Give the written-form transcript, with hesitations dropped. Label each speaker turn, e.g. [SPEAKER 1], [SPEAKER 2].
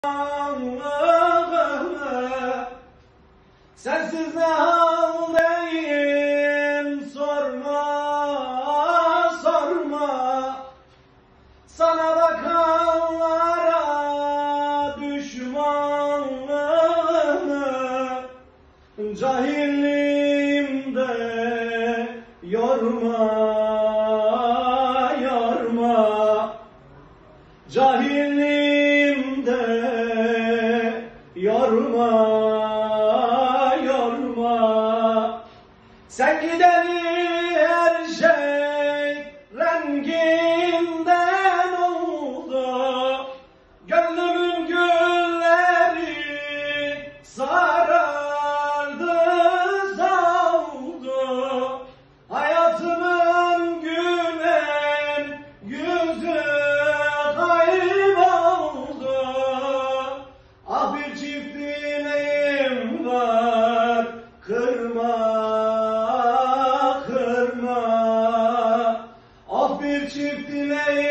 [SPEAKER 1] Sensiz ne haldeyim sorma, sorma. Sana bakanlara düşmanlığını cahilliğimde yorma, yorma. Cahilliğimde yorma, yorma. Sen gideni her şey renginden oldu. Gönlümün gülleri sarardı, soldu. Hayatımın gülen yüzü kayboldu. Ah bir çift dileğim var, kırma, kırma. Ah bir çift dileğim